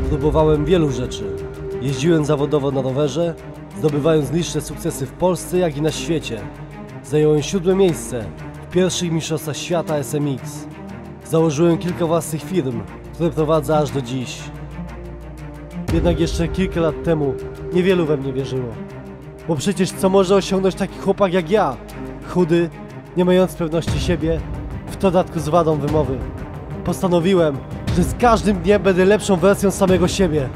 Próbowałem wielu rzeczy. Jeździłem zawodowo na rowerze, zdobywając liczne sukcesy w Polsce, jak i na świecie. Zająłem 7. miejsce w pierwszych mistrzostwach świata SMX. Założyłem kilka własnych firm, które prowadzę aż do dziś. Jednak jeszcze kilka lat temu niewielu we mnie wierzyło. Bo przecież co może osiągnąć taki chłopak jak ja? Chudy, nie mając pewności siebie, w dodatku z wadą wymowy. Postanowiłem, że z każdym dniem będę lepszą wersją samego siebie.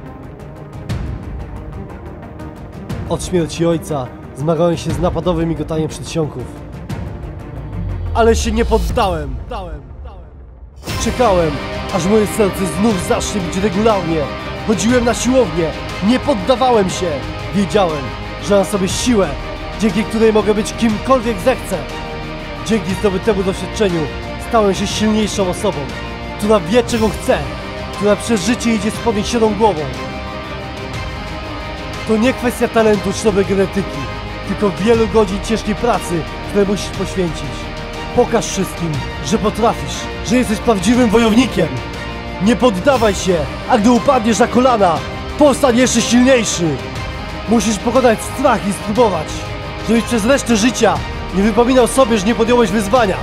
Od śmierci ojca zmagałem się z napadowym migotaniem przedsionków. Ale się nie poddałem. Czekałem, aż moje serce znów zacznie bić regularnie. Chodziłem na siłownię, nie poddawałem się. Wiedziałem, że mam sobie siłę, dzięki której mogę być kimkolwiek zechcę. Dzięki zdobytemu doświadczeniu stałem się silniejszą osobą, która wie, czego chce, która przez życie idzie z podniesioną głową. To nie kwestia talentu czy dobrej genetyki, tylko wielu godzin ciężkiej pracy, które musisz poświęcić. Pokaż wszystkim, że potrafisz, że jesteś prawdziwym wojownikiem. Nie poddawaj się, a gdy upadniesz na kolana, powstań jeszcze silniejszy. Musisz pokonać strach i spróbować, żebyś przez resztę życia nie wypominał sobie, że nie podjąłeś wyzwania.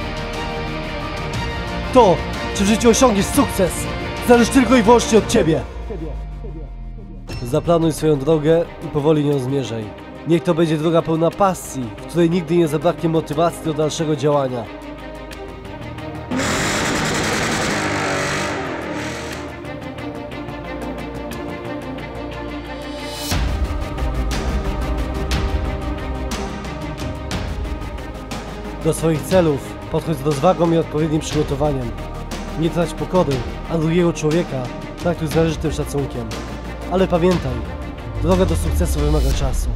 To, czy w życiu osiągniesz sukces, zależy tylko i wyłącznie od ciebie. Zaplanuj swoją drogę i powoli nią zmierzaj. Niech to będzie droga pełna pasji, w której nigdy nie zabraknie motywacji do dalszego działania. Do swoich celów podchodź z rozwagą i odpowiednim przygotowaniem. Nie trać pokory, a drugiego człowieka traktuj z należytym szacunkiem. Ale pamiętaj, droga do sukcesu wymaga czasu.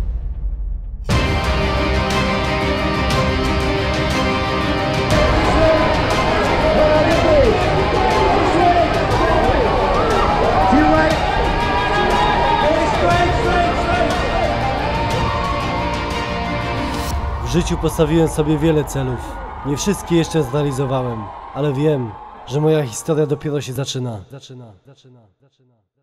W życiu postawiłem sobie wiele celów. Nie wszystkie jeszcze zrealizowałem, ale wiem, że moja historia dopiero się zaczyna.